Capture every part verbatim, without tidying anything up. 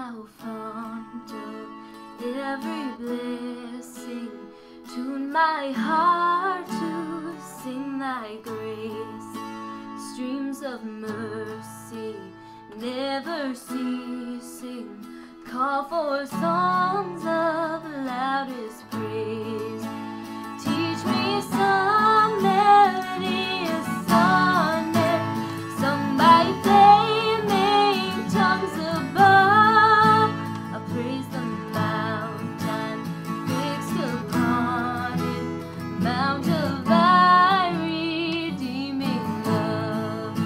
thou font of every blessing, tune my heart to sing thy grace. Streams of mercy never ceasing, call for songs of loudest praise. Teach me some melodious sonnet, sung by flaming tongues above. I'll praise the mountain fixed upon it, mount of thy redeeming love.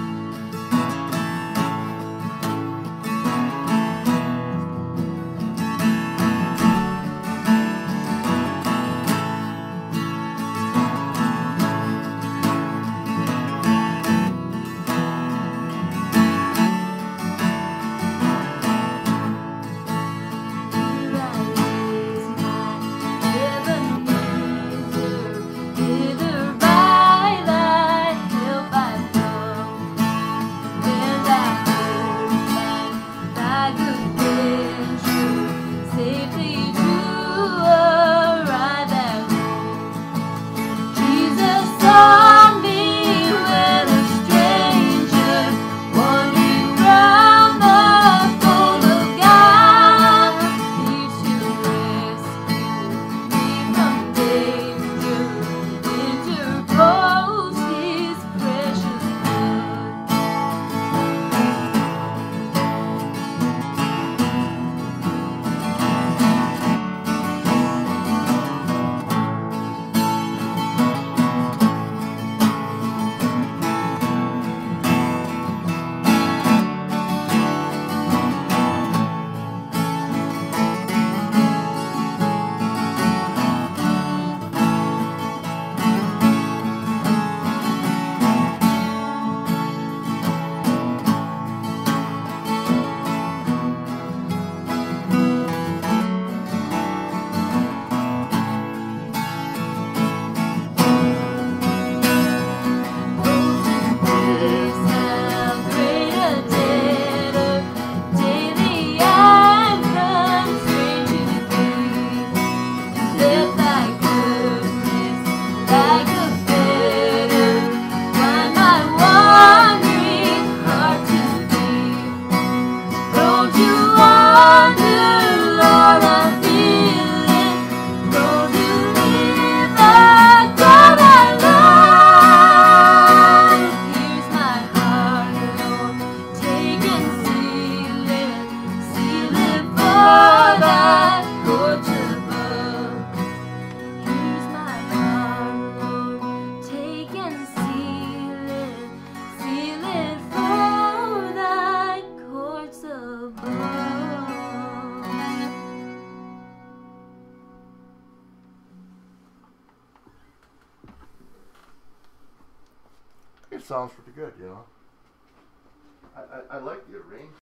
It sounds pretty good, you know. I, I, I like the arrangement.